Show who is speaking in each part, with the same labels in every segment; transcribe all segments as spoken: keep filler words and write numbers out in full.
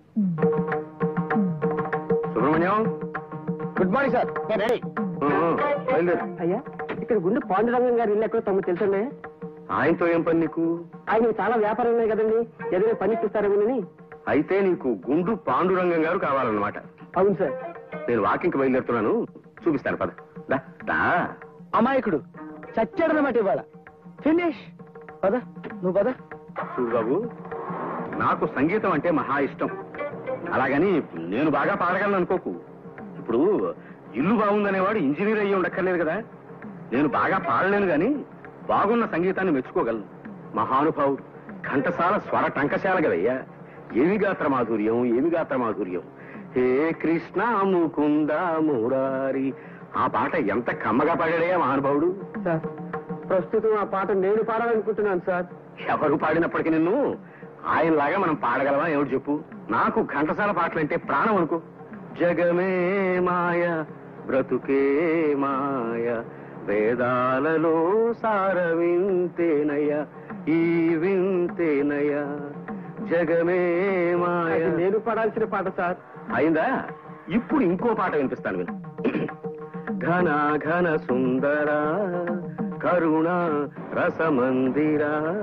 Speaker 1: Subrahmanyam,
Speaker 2: good morning sir. నేను ready. అయ్యా, ఇక్కడ గుండు పాండురంగం గారి ఇల్లు ఎక్కడో తమకు తెలుసండి.
Speaker 1: ఆయనతో ఏం పని నీకు?
Speaker 2: ఆయన చాలా వ్యాపారం ఉన్నాయి కదండి, ఏదైనా పని ఇప్పిస్తారేమోనని.
Speaker 1: అయితే నీకు గుండు పాండురంగం గారు కావాలన్నమాట.
Speaker 2: అవును సార్.
Speaker 1: నేను వాకింగ్కి బయలుదేరుతున్నాను, చూపిస్తాను పద.
Speaker 2: అమాయకుడు చచ్చాడనమాట ఇవాళ. ఫినిష్. పద, నువ్వు పద.
Speaker 1: చూడు బాబు, నాకు సంగీతం అంటే మహా ఇష్టం. అలాగని నేను బాగా పాడగలను అనుకోకు. ఇప్పుడు ఇల్లు బాగుందనేవాడు ఇంజనీర్ అయ్యి ఉండక్కర్లేదు కదా. నేను బాగా పాడలేను గాని బాగున్న సంగీతాన్ని మెచ్చుకోగలను. మహానుభావుడు, ఘంటసాల స్వర టంకశాల కదయ్యా. ఏమి గాత్ర మాధుర్యం, ఏమి గాత్ర మాధుర్యం. హే కృష్ణ ముకుంద మురారి, ఆ పాట ఎంత కమ్మగా పాడాడయ్యా మహానుభావుడు.
Speaker 2: సార్, ప్రస్తుతం ఆ పాట నేను పాడాలనుకుంటున్నాను సార్.
Speaker 1: ఎవరు పాడినప్పటికీ నిన్ను ఆయనలాగా మనం పాడగలవా ఏమిటి చెప్పు. నాకు ఘంటసాల పాటలంటే ప్రాణం అనుకో. జగమే మాయ బ్రతుకే మాయ, వేదాలలో సార వింతేనయ, ఈ వింతేనయ. జగమే మాయ.
Speaker 2: నేను పాడాల్సిన పాట సార్.
Speaker 1: అయిందా? ఇప్పుడు ఇంకో పాట వినిపిస్తాను విను. ఘన ఘన సుందర కరుణ రసమందిర,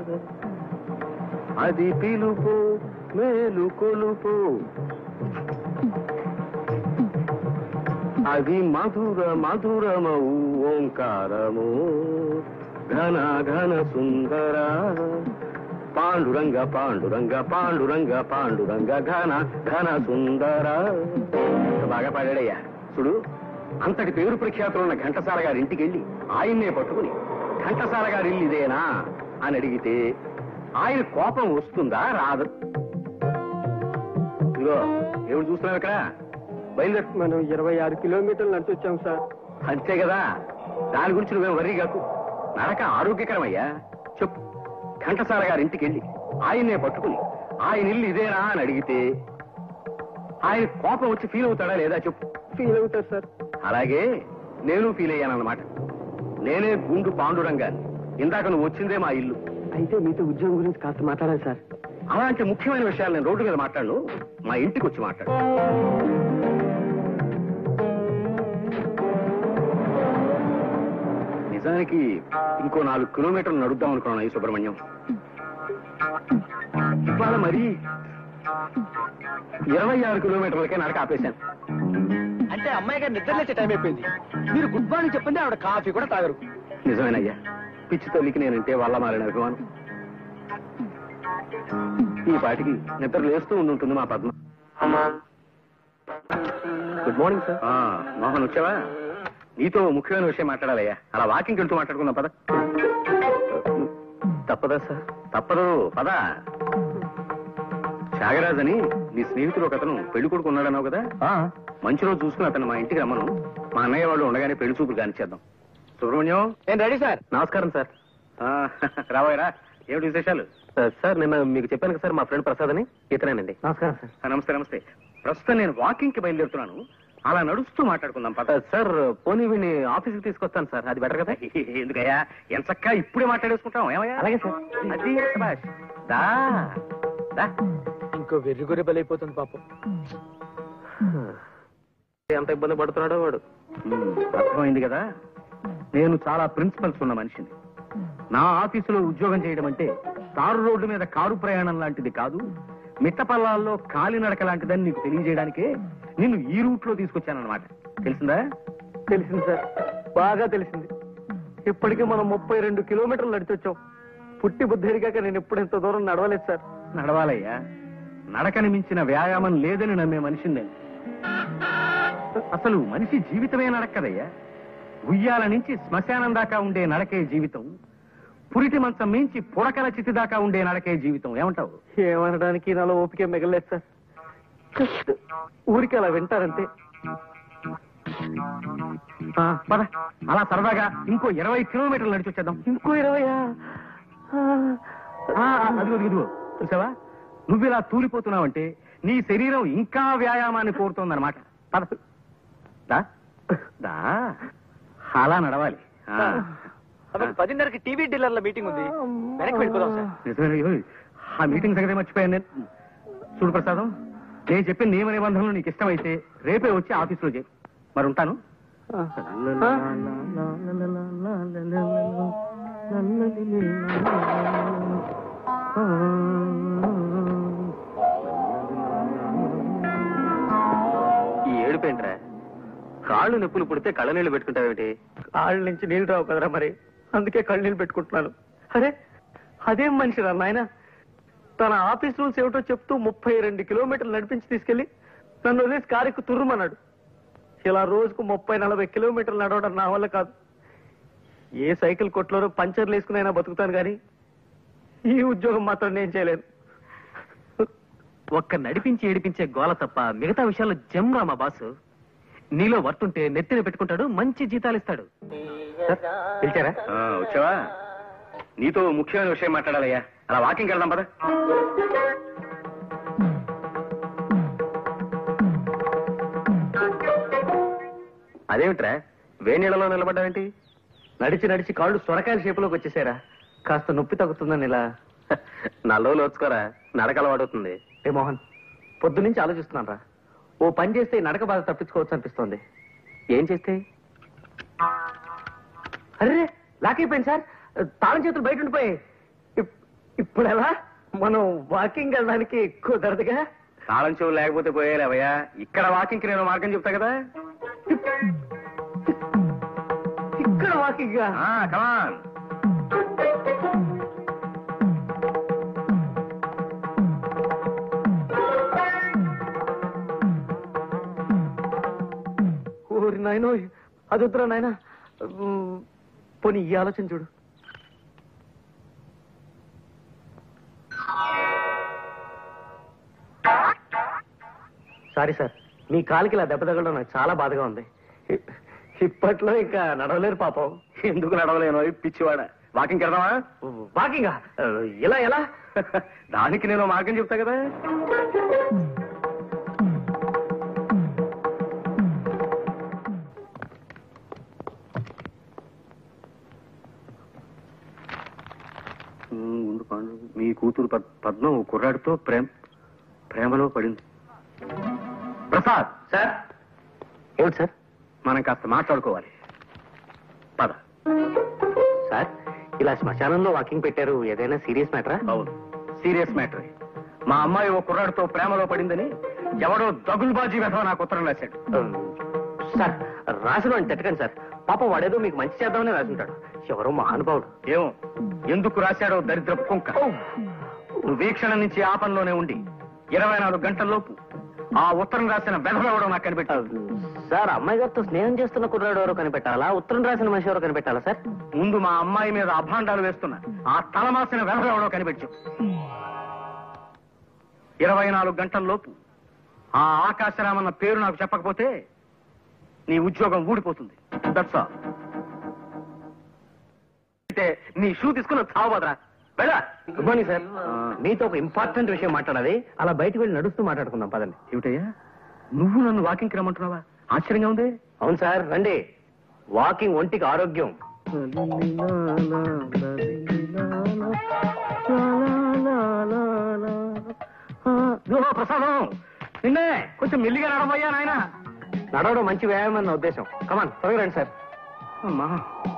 Speaker 1: అది పిలుపు మేలు కొలుపు, అది మధుర మధురమౌ ఓంకారము. ఘన ఘన సుందర పాండురంగ పాండురంగ పాండురంగ పాండురంగ ఘన ఘన సుందర. బాగా పాడాడయ్యా. చూడు, అంతటి పేరు ప్రఖ్యాతులున్న ఘంటసాల గారి ఇంటికి వెళ్ళి ఆయన్నే పట్టుకుని ఘంటసాల గారి ఇల్లు ఇదేనా అని అడిగితే ఆయన కోపం వస్తుందా రాదు? ఇదిగో ఎవరు చూస్తున్నావు ఇక్కడ? బయలుదేరు.
Speaker 2: మనం ఇరవై ఆరు కిలోమీటర్లు నడిచి వచ్చాం సార్.
Speaker 1: అంతే కదా, దాని గురించి నువ్వేం వర్రీ కాకు. నడక ఆరోగ్యకరమయ్యా. చెప్పు, ఘంటసాల గారి ఇంటికి వెళ్ళి ఆయన్నే పట్టుకుని ఆయన ఇల్లు ఇదేనా అని అడిగితే ఆయన కోపం వచ్చి ఫీల్ అవుతాడా లేదా చెప్పు.
Speaker 2: ఫీల్ అవుతారు సార్.
Speaker 1: అలాగే నేను ఫీల్ అయ్యానన్నమాట. నేనే గుండు పాండురంగాన్ని. ఇందాక నువ్వు వచ్చిందే మా ఇల్లు.
Speaker 2: అయితే మీతో ఉద్యోగం గురించి కాస్త మాట్లాడాలి సార్.
Speaker 1: అలాంటి ముఖ్యమైన విషయాలు నేను రోడ్డు మీద మాట్లాడను, మా ఇంటికి వచ్చి మాట్లాడు. నిజానికి ఇంకో నాలుగు కిలోమీటర్లు నడుద్దాం అనుకున్నాను ఈ సుబ్రహ్మణ్యం. ఇవాళ మరి ఇరవై ఆరు కిలోమీటర్లకే నడక ఆపేశాను.
Speaker 2: అంటే అమ్మాయి గారు నిద్ర లేచే టైం అయిపోయింది. మీరు గుడ్ మార్నింగ్ చెప్పండి, ఆవిడ కాఫీ కూడా తాగరు.
Speaker 1: నిజమేనయ్యా, పిచ్చి తల్లికి నేనంటే వల్ల మారిన అభిమానం. ఈ పాటికి నిద్ర లేస్తూ ఉండుంటుంది మా Padma.
Speaker 2: Good morning sir.
Speaker 1: Mohan వచ్చావా? నీతో ముఖ్యమైన విషయం మాట్లాడాలయ్యా. అలా వాకింగ్ వెళ్తూ మాట్లాడుకుందాం పద.
Speaker 2: తప్పదా సార్?
Speaker 1: తప్పదు, పద. త్యాగరాజ్ అని నీ స్నేహితుడు ఒక అతను పెళ్లి కొడుకు ఉన్నాడన్నావు కదా. మంచి రోజు చూసుకుని అతను మా ఇంటికి రమ్మను. మా అన్నయ్య వాళ్ళు ఉండగానే పెళ్లి చూపులు కానిచ్చేద్దాం. సుబ్రహ్మణ్యం,
Speaker 2: నేను రెడీ సార్.
Speaker 1: నమస్కారం సార్. రాబోయరా, ఏమిటి విశేషాలు?
Speaker 2: సార్, నిన్న మీకు చెప్పాను సార్, మా ఫ్రెండ్ ప్రసాద్ అని, ఇతనేనండి. నమస్కారం సార్.
Speaker 1: నమస్తే నమస్తే. ప్రస్తుతం నేను వాకింగ్ కి బయలుదేరుతున్నాను. అలా నడుస్తూ మాట్లాడుకుందాం పద.
Speaker 2: సార్, పోనీ వీడిని ఆఫీస్కి తీసుకొస్తాను సార్, అది బెటర్ కదా?
Speaker 1: ఎందుకయ్యా, ఎంత చక్కగా ఇప్పుడే మాట్లాడేసుకుంటాం. ఏమయ్యా?
Speaker 2: అలాగే సార్.
Speaker 1: అది శభాష్. దా దా.
Speaker 2: ఇంకో వెర్రి గొర్రె బలైపోతుంది పాపం. ఎంత ఇబ్బంది పడుతున్నాడో వాడు.
Speaker 1: అర్థమైంది కదా, నేను చాలా ప్రిన్సిపల్స్ ఉన్న మనిషిని. నా ఆఫీసులో ఉద్యోగం చేయడం అంటే తారు రోడ్డు మీద కారు ప్రయాణం లాంటిది కాదు, మిట్టపల్లాల్లో కాలినడక లాంటిదని నీకు తెలియజేయడానికే నిన్ను ఈ రూట్ లో తీసుకొచ్చానన్నమాట. తెలిసిందా?
Speaker 2: తెలిసింది సార్, బాగా తెలిసింది. ఇప్పటికీ మనం ముప్పై రెండు కిలోమీటర్లు నడిచొచ్చాం. పుట్టి బుద్ధి ఎరిగాక నేను ఎప్పుడు ఎంత దూరం నడవలేదు సార్.
Speaker 1: నడవాలయ్యా, నడకని మించిన వ్యాయామం లేదని నమ్మే మనిషిని నేను. అసలు మనిషి జీవితమే నడక్కదయ్యా. ఉయ్యాల నుంచి శ్మశానం దాకా ఉండే నడకే జీవితం, పురిటి మంచం మించి పుడకల చితి దాకా ఉండే నడకే జీవితం. ఏమంటావు?
Speaker 2: ఏమనడానికి నాలో ఓపిక మిగలేదు సార్. ఊరికి అలా వింటారంటే.
Speaker 1: పద, అలా సరదాగా ఇంకో ఇరవై కిలోమీటర్లు నడిచి వచ్చేద్దాం.
Speaker 2: ఇంకో ఇరవయా?
Speaker 1: అదిగో అదిగో, చూసావా, నువ్వు ఇలా తూలిపోతున్నావంటే నీ శరీరం ఇంకా వ్యాయామాన్ని కోరుతోందన్నమాట. పద దా దా. అలా నడవాలి.
Speaker 2: పదిన్నరకి టీవీ డీలర్ల మీటింగ్ ఉంది, వెనక్కి వెళ్ళిపోదాం సార్.
Speaker 1: నిజమే, ఆ మీటింగ్ సంగతి మర్చిపోయాను నేను. చూడు ప్రసాదం, నేను చెప్పిన నియమ నిబంధనలు నీకు ఇష్టమైతే రేపే వచ్చి ఆఫీసులో చేయి. మరి ఉంటాను.
Speaker 2: ఈ ఏడుపేంట్రా? కాళ్ళు నొప్పులు పుడితే కళ్ళ నీళ్ళు పెట్టుకుంటావేమిటి? కాళ్ళ నుంచి నీళ్ళు రావు కదరా, మరి అందుకే కళ్ళు నీళ్ళు పెట్టుకుంటున్నాను. అరే అదేం మనిషిరా నాయన, తన ఆఫీస్ రూల్స్ ఏమిటో చెప్తూ ముప్పై రెండు కిలోమీటర్లు నడిపించి తీసుకెళ్లి నన్ను వదిలేసి కారెక్కు తుర్రుమన్నాడు. ఇలా రోజుకు ముప్పై నలభై కిలోమీటర్లు నడవడం నా వల్ల కాదు. ఏ సైకిల్ కొట్లోనో పంచర్లు వేసుకునైనా బతుకుతాను కానీ ఈ ఉద్యోగం మాత్రం నేను చేయలేను.
Speaker 3: ఒక్క నడిపించి ఏడిపించే గోల తప్ప మిగతా విషయాల్లో జమ్రా మా బాసు. నీలో వర్తుంటే నెత్తిన పెట్టుకుంటాడు, మంచి జీతాలు ఇస్తాడు.
Speaker 2: పిలిచారా?
Speaker 1: ఆ, వచ్చావా? నీతో ముఖ్యమైన విషయం మాట్లాడాలయ్యా. అలా వాకింగ్ వెళ్దాం పద.
Speaker 2: అదేమిట్రా వేడి నీళ్ళలో నిలబడ్డావేంటి? నడిచి నడిచి కాళ్ళు సొరకాయల షేపులోకి వచ్చేసారా? కాస్త నొప్పి తగ్గుతుందని ఇలా
Speaker 3: నల్లలో వచ్చుకోరా, నడక అలవాడుతుంది.
Speaker 2: ఏ మోహన్, పొద్దు నుంచి ఆలోచిస్తున్నాను రా. ఓ పని చేస్తే ఈ నడక బాధ తప్పించుకోవచ్చు అనిపిస్తోంది.
Speaker 3: ఏం చేస్తే?
Speaker 2: అరే లాక్ అయిపోయింది సార్, తాళం చేతులు బయట ఉండిపోయాయి. ఇప్- ఇప్పుడు ఎలా? మనం వాకింగ్ వెళ్ళడానికి కుదరదుగా.
Speaker 1: తాళం చెవులు లేకపోతే పోయేలేవయ్యా. ఇక్కడ వాకింగ్ నేను మార్గం చెప్తా కదా.
Speaker 2: ఇక్కడ వాకింగ్
Speaker 1: కమాన్.
Speaker 2: ఓరి నాయనో, అది వద్దురా నాయన. పోనీ ఈ ఆలోచన చూడు. సారీ సార్, మీ కాలికి ఇలా దెబ్బ తగలడం నాకు చాలా బాధగా ఉంది. ఇ- ఇప్పట్లో ఇంకా నడవలేరు పాపం.
Speaker 1: ఎందుకు నడవలేను పిచ్చివాడ. వాకింగ్ వెళ్దామా?
Speaker 2: వాకింగా? ఇలా ఎలా?
Speaker 1: దానికి నేను మార్గం చెప్తా కదా. ముందు పాండు, మీ కూతురు పద్- పద్మ ఓ కుర్రాడితో ప్రేమ ప్రేమలో పడింది. ప్రసాద్
Speaker 2: సార్ ఏమిటి సార్?
Speaker 1: మనం కాస్త మాట్లాడుకోవాలి. పద.
Speaker 2: సార్ ఇలా శ్మశానంలో వాకింగ్ పెట్టారు, ఏదైనా సీరియస్ మ్యాటరా?
Speaker 1: అవును, సీరియస్ మ్యాటర్. మా అమ్మాయి ఓ కుర్రాడితో ప్రేమలో పడిందని ఎవడో దగులుబాజీ వెధవ నాకు ఉత్తరం రాశాడు.
Speaker 2: సార్ రాసిన అని తిట్టకండి సార్. పాపం వాడేదో మీకు మంచి చేద్దామని రాసుంటాడు. ఎవరో మహానుభావుడు.
Speaker 1: ఏమో ఎందుకు రాశాడో దరిద్రపు కుంక. నువ్వు వీక్షణ నుంచి ఆ పనిలోనే ఉండి ఇరవై నాలుగు గంటల్లోపు ఆ ఉత్తరం రాసిన వెధవెవడో నాకు కనిపెట్టాడు.
Speaker 2: సార్ అమ్మాయి గారితో స్నేహం చేస్తున్న కుర్రాడు ఎవరో కనిపెట్టాలా, ఉత్తరం రాసిన మనిషి ఎవరో కనిపెట్టాలా సార్?
Speaker 1: ముందు మా అమ్మాయి మీద అభాండాలు వేస్తున్న ఆ తలమాసిన వెధవెవడో కనిపెట్టు. ఇరవై నాలుగు గంటల్లోపు ఆ ఆకాశరామన్న పేరు నాకు చెప్పకపోతే నీ ఉద్యోగం ఊడిపోతుంది. That's all.
Speaker 3: అయితే నీ షూ తీసుకుని చావబోదరా. వెళ్ళా.
Speaker 2: Good morning sir. మీతో ఒక ఇంపార్టెంట్ విషయం మాట్లాడాలి. అలా బయటకు వెళ్ళి నడుస్తూ మాట్లాడుకుందాం పదండి.
Speaker 1: ఏమిటయ్యా నువ్వు నన్ను వాకింగ్కి రమ్మంటున్నావా? ఆశ్చర్యంగా ఉంది.
Speaker 2: అవును సార్, రండి. వాకింగ్ ఒంటికి ఆరోగ్యం.
Speaker 1: ఇదిగో ప్రసాదం, నిన్నే కొంచెం మెల్లిగా నడవయ్యా నాయన.
Speaker 2: నడవడం మంచి వ్యాయామం అన్న ఉద్దేశం. కమాన్ త్వరగా రండి సార్.
Speaker 1: అమ్మా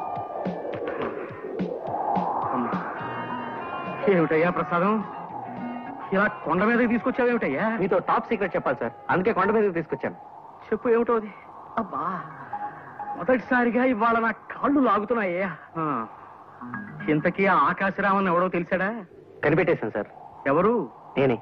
Speaker 1: అమ్మా. ఏమిటయ్యా ప్రసాదం, ఇలా కొండ మీదకి తీసుకొచ్చావేమిటయ్యా?
Speaker 2: మీతో టాప్ సీక్రెట్ చెప్పాలి సార్, అందుకే కొండ మీదకి తీసుకొచ్చాను.
Speaker 1: చెప్పు ఏమిటో అది. అబ్బా మొదటిసారిగా ఇవాళ నా కాళ్ళు లాగుతున్నాయ్యా. ఆ, ఇంతకీ ఆ ఆకాశరామన్ ఎవడో తెలిసాడా?
Speaker 2: కనిపెట్టేశాను సార్.
Speaker 1: ఎవరు?
Speaker 2: నేనే.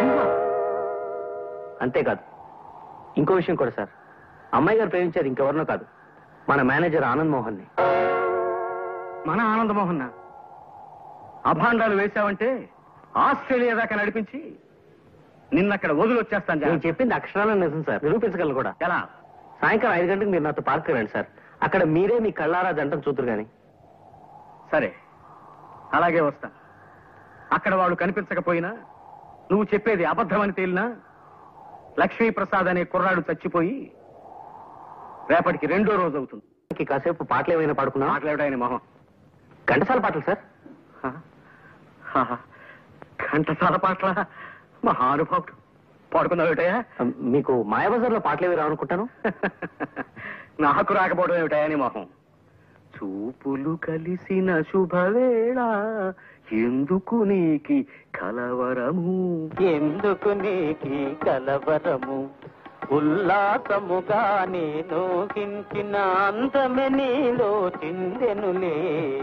Speaker 2: అంతేకాదు, ఇంకో విషయం కూడా సార్. అమ్మాయి గారు ప్రేమించేది ఇంకెవరినో కాదు, మన మేనేజర్ ఆనంద్ మోహన్ ని.
Speaker 1: మన ఆనందమోహన్ అభాండాలు వేశావంటే ఆస్ట్రేలియా దాకా నడిపించి నిన్నక్కడ వదిలొచ్చేస్తాను.
Speaker 2: నేను చెప్పింది అక్షరాలను నిజం సార్, నిరూపించగలను కూడా.
Speaker 1: ఎలా?
Speaker 2: సాయంకాలం ఐదు గంటలకు మీరు నాతో పార్క్ రండి సార్. అక్కడ మీరే మీ కళ్ళారా జంటను చూతురు గాని.
Speaker 1: సరే అలాగే వస్తా. అక్కడ వాళ్ళు కనిపించకపోయినా, నువ్వు చెప్పేది అబద్ధమని తేలినా, లక్ష్మీప్రసాద్ అనే కుర్రాడు చచ్చిపోయి రేపటికి రెండో రోజు అవుతుంది.
Speaker 2: కాసేపు పాటలు ఏమైనా పాడుకున్నా?
Speaker 1: మాట్లాడాయని మొహం.
Speaker 2: ఘంటసాల పాటలు సార్.
Speaker 1: ఘంటసాల పాటల మహానుభావుడు పాడుకున్నావు ఏమిటయా?
Speaker 2: మీకు మాయాబజార్లో పాటలు ఏవి రావనుకుంటాను.
Speaker 1: నాకు రాకపోవడం ఏమిటయా నీ మొహం? చూపులు కలిసిన శుభవేళ ఎందుకు నీకి కలవరము,
Speaker 2: ఎందుకు నీకి కలవరము, ఉల్లాసముగా నేను కించిన అందమే నీలో చిందెనులే,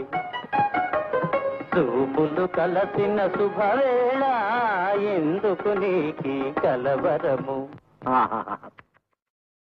Speaker 2: చూపులు కలసిన శుభవేళ ఎందుకు నీకి కలవరము.